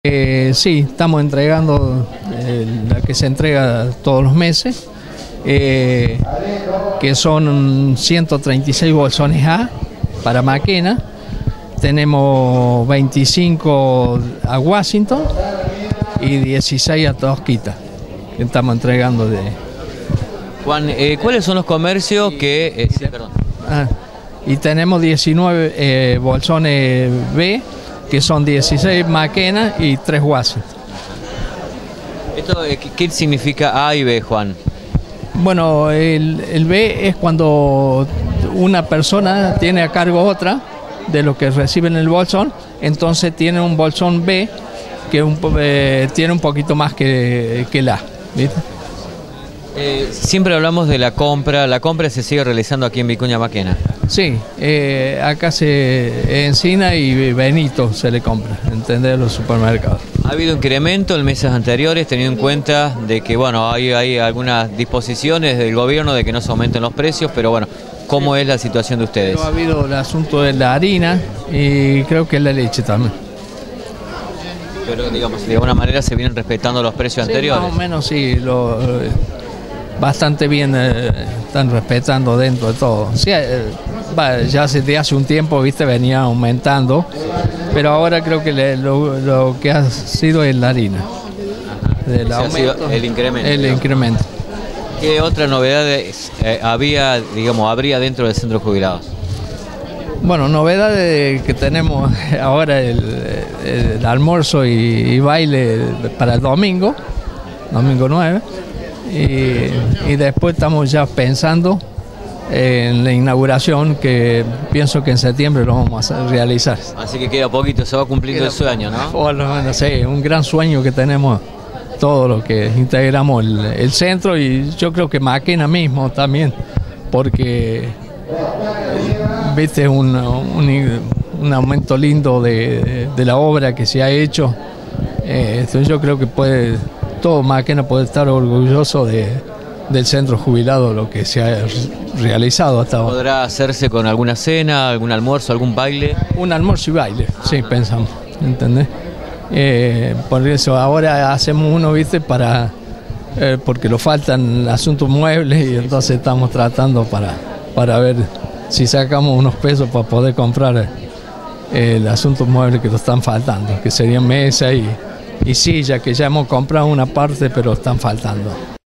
Sí, estamos entregando la que se entrega todos los meses, que son 136 bolsones A para Maquena, tenemos 25 a Washington y 16 a Tosquita, que estamos entregando de... Juan, ¿cuáles son los comercios que... sí, perdón. Y tenemos 19 bolsones B, que son 16 Maquena y 3 Washington. ¿Esto qué significa A y B, Juan? Bueno, el B es cuando una persona tiene a cargo otra de lo que recibe en el bolsón, entonces tiene un bolsón B que tiene un poquito más que el A, ¿viste? Siempre hablamos de la compra se sigue realizando aquí en Vicuña Maquena. Sí, acá en Encina y Benito se le compra, ¿entendés? Los supermercados. ¿Ha habido incremento en meses anteriores, teniendo en cuenta de que bueno hay algunas disposiciones del gobierno de que no se aumenten los precios, pero bueno, ¿cómo es la situación de ustedes? Pero ha habido el asunto de la harina y creo que la leche también. Pero digamos, de alguna manera se vienen respetando los precios anteriores. Más o menos sí, bastante bien están respetando dentro de todo. Sí, ya desde hace un tiempo, viste, venía aumentando, pero ahora creo que lo que ha sido es la harina. Del aumento, el incremento. El incremento. ¿Qué otras novedades habría dentro del centro de jubilados? Bueno, novedades que tenemos ahora el almuerzo y baile para el domingo 9. Y después estamos ya pensando en la inauguración, que pienso que en septiembre lo vamos a realizar. Así que queda poquito, se va cumpliendo el sueño, ¿no? Bueno, sí, un gran sueño que tenemos todos los que integramos el centro, y yo creo que Maquena mismo también, porque viste un aumento lindo de la obra que se ha hecho. Entonces yo creo que todo Maquena puede estar orgulloso del centro jubilado, lo que se ha realizado hasta ahora. ¿Podrá hacerse con alguna cena, algún almuerzo, algún baile? Un almuerzo y baile, sí, pensamos, ¿entendés? Por eso ahora hacemos uno, viste, porque lo faltan asuntos muebles, y entonces estamos tratando para ver si sacamos unos pesos para poder comprar el asunto muebles que nos están faltando, que serían mesa y silla, que ya hemos comprado una parte, pero están faltando.